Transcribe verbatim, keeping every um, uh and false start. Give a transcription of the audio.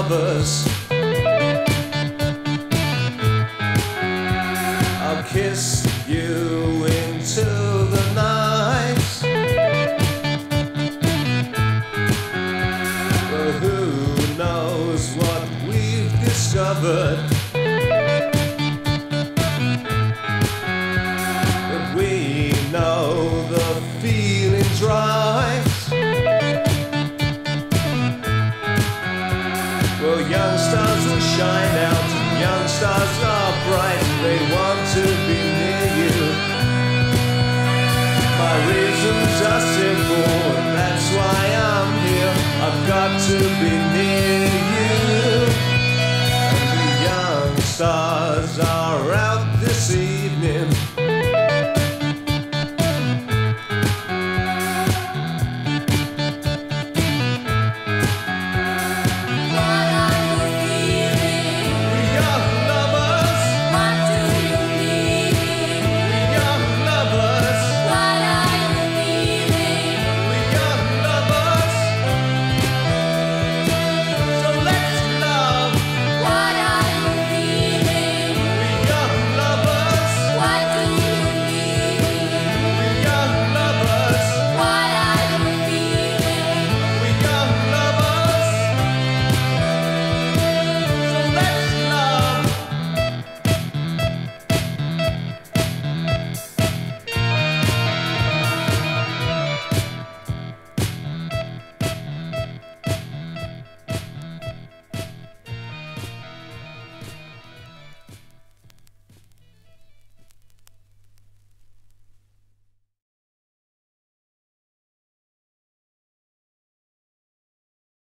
lovers. I'll kiss you into the night. But who knows what we've discovered? But we know the feeling's right. Well, young stars will shine out, young stars are bright, they want to be near you. My reasons are simple, and that's why I'm here. I've got to be near you. And the young stars are out this evening.